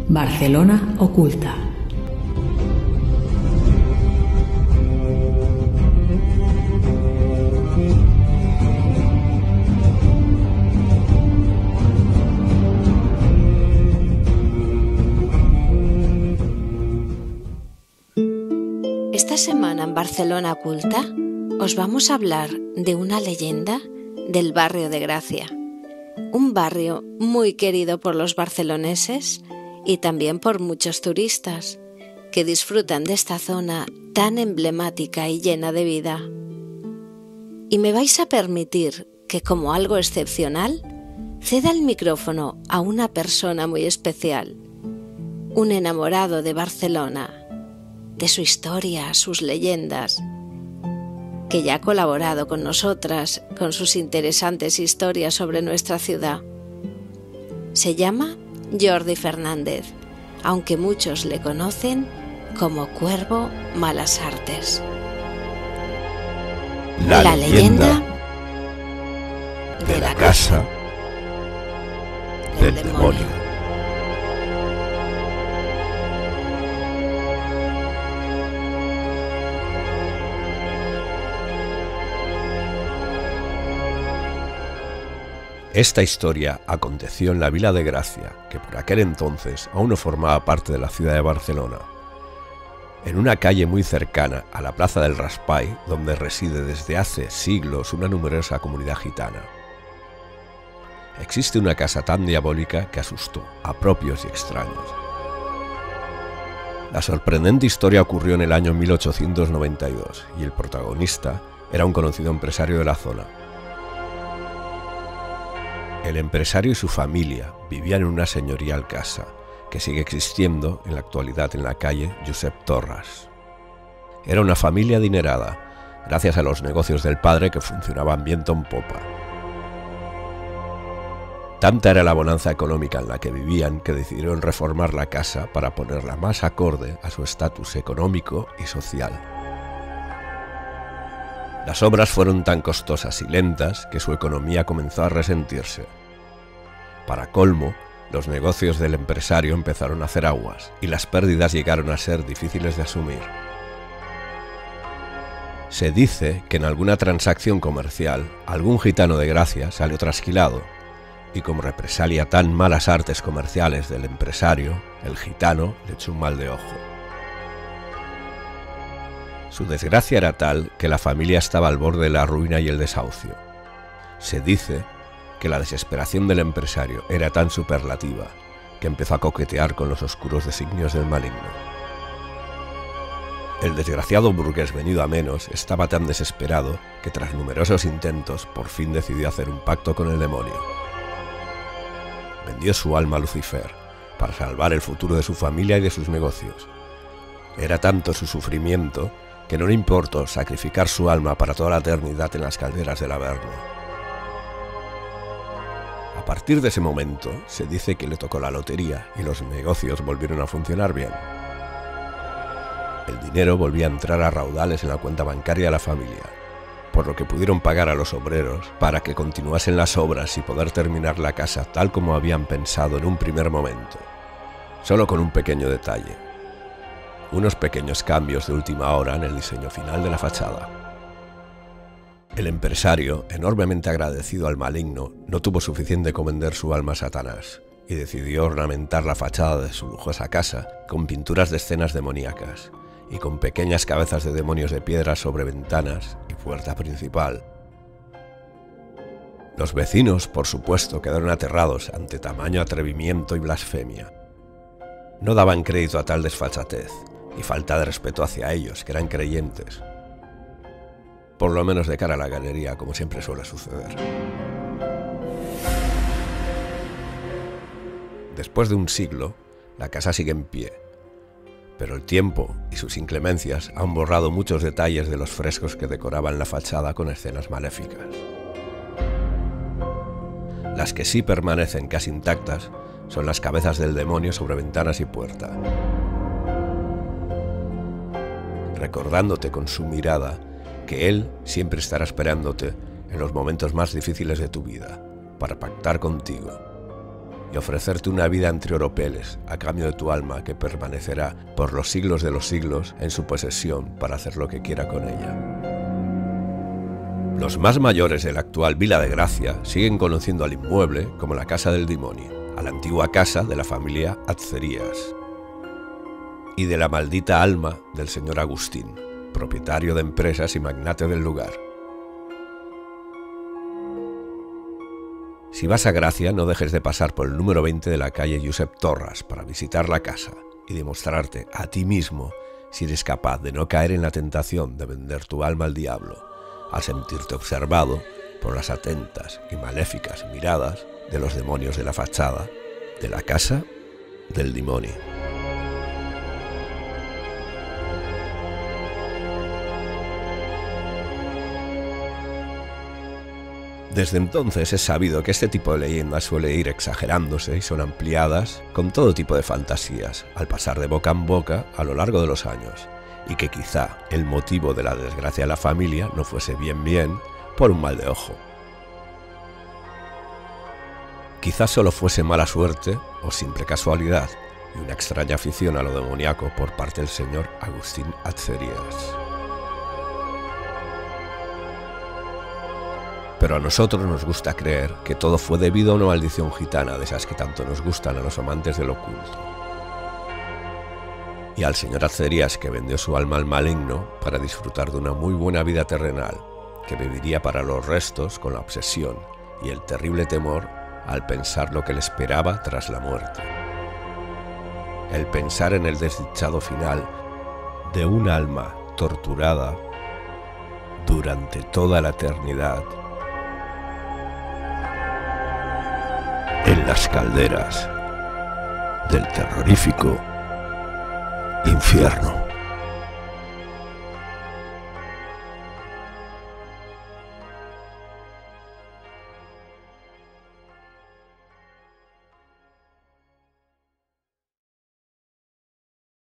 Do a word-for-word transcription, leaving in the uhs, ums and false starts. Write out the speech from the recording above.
Barcelona oculta. Esta semana en Barcelona oculta os vamos a hablar de una leyenda del barrio de Gracia, un barrio muy querido por los barceloneses y también por muchos turistas que disfrutan de esta zona tan emblemática y llena de vida. Y me vais a permitir que, como algo excepcional, ceda el micrófono a una persona muy especial, un enamorado de Barcelona, de su historia, sus leyendas, que ya ha colaborado con nosotras con sus interesantes historias sobre nuestra ciudad. Se llama Jordi Fernández, aunque muchos le conocen como Cuervo Malas Artes. La, La leyenda, leyenda de, de la casa del, del demonio. demonio. Esta historia aconteció en la Vila de Gracia, que por aquel entonces aún no formaba parte de la ciudad de Barcelona, en una calle muy cercana a la Plaza del Raspall, donde reside desde hace siglos una numerosa comunidad gitana. Existe una casa tan diabólica que asustó a propios y extraños. La sorprendente historia ocurrió en el año mil ochocientos noventa y dos y el protagonista era un conocido empresario de la zona. El empresario y su familia vivían en una señorial casa, que sigue existiendo en la actualidad en la calle Josep Torras. Era una familia adinerada, gracias a los negocios del padre que funcionaban viento en popa. Tanta era la bonanza económica en la que vivían que decidieron reformar la casa para ponerla más acorde a su estatus económico y social. Las obras fueron tan costosas y lentas que su economía comenzó a resentirse. Para colmo, los negocios del empresario empezaron a hacer aguas y las pérdidas llegaron a ser difíciles de asumir. Se dice que en alguna transacción comercial, algún gitano de Gracia salió trasquilado y como represalia a tan malas artes comerciales del empresario, el gitano le echó un mal de ojo. Su desgracia era tal que la familia estaba al borde de la ruina y el desahucio. Se dice que la desesperación del empresario era tan superlativa que empezó a coquetear con los oscuros designios del maligno. El desgraciado burgués venido a menos estaba tan desesperado que tras numerosos intentos por fin decidió hacer un pacto con el demonio. Vendió su alma a Lucifer para salvar el futuro de su familia y de sus negocios. Era tanto su sufrimiento que no le importó sacrificar su alma para toda la eternidad en las calderas del Averno. A partir de ese momento, se dice que le tocó la lotería y los negocios volvieron a funcionar bien. El dinero volvía a entrar a raudales en la cuenta bancaria de la familia, por lo que pudieron pagar a los obreros para que continuasen las obras y poder terminar la casa tal como habían pensado en un primer momento, solo con un pequeño detalle. Unos pequeños cambios de última hora en el diseño final de la fachada. El empresario, enormemente agradecido al maligno, no tuvo suficiente con vender su alma a Satanás y decidió ornamentar la fachada de su lujosa casa con pinturas de escenas demoníacas y con pequeñas cabezas de demonios de piedra sobre ventanas y puerta principal. Los vecinos, por supuesto, quedaron aterrados ante tamaño atrevimiento y blasfemia. No daban crédito a tal desfachatez y falta de respeto hacia ellos, que eran creyentes. Por lo menos de cara a la galería, como siempre suele suceder. Después de un siglo, la casa sigue en pie, pero el tiempo y sus inclemencias han borrado muchos detalles de los frescos que decoraban la fachada con escenas maléficas. Las que sí permanecen casi intactas son las cabezas del demonio sobre ventanas y puerta, recordándote con su mirada que él siempre estará esperándote en los momentos más difíciles de tu vida para pactar contigo y ofrecerte una vida entre oropeles a cambio de tu alma que permanecerá por los siglos de los siglos en su posesión para hacer lo que quiera con ella. Los más mayores de la actual Vila de Gracia siguen conociendo al inmueble como la Casa del Dimoni, a la antigua casa de la familia Atzerías y de la maldita alma del señor Agustín, propietario de empresas y magnate del lugar. Si vas a Gracia, no dejes de pasar por el número veinte de la calle Josep Torras para visitar la casa y demostrarte a ti mismo si eres capaz de no caer en la tentación de vender tu alma al diablo, al sentirte observado por las atentas y maléficas miradas de los demonios de la fachada de la Casa del Dimoni. Desde entonces es sabido que este tipo de leyendas suele ir exagerándose y son ampliadas con todo tipo de fantasías al pasar de boca en boca a lo largo de los años, y que quizá el motivo de la desgracia de la familia no fuese bien bien por un mal de ojo. Quizás solo fuese mala suerte o simple casualidad y una extraña afición a lo demoníaco por parte del señor Agustín Atzerías. Pero a nosotros nos gusta creer que todo fue debido a una maldición gitana de esas que tanto nos gustan a los amantes del oculto. Y al señor Atzerías, que vendió su alma al maligno para disfrutar de una muy buena vida terrenal, que viviría para los restos con la obsesión y el terrible temor al pensar lo que le esperaba tras la muerte. El pensar en el desdichado final de un alma torturada durante toda la eternidad en las calderas del terrorífico infierno.